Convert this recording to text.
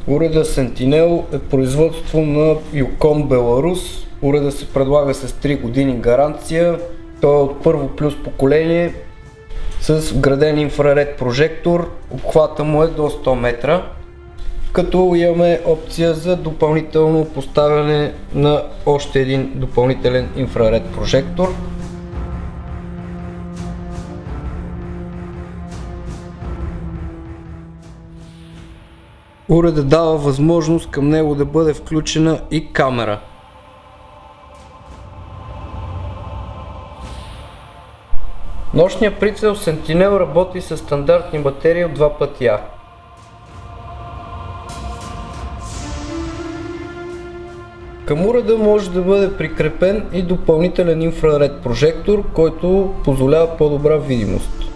Уреда Sentinel е производство на Юкон, Беларус. Уреда се предлага с 3 години гаранция. Той е от първо плюс поколение с вграден инфраред прожектор. Обхвата му е до 100 метра. Като имаме опция за допълнително поставяне на още един допълнителен инфраред прожектор. Уредът дава възможност към него да бъде включена и камера. Нощният прицел Sentinel работи с стандартни батерии от 2 пъти А. Към уреда може да бъде прикрепен и допълнителен инфраред прожектор, който позволява по-добра видимост.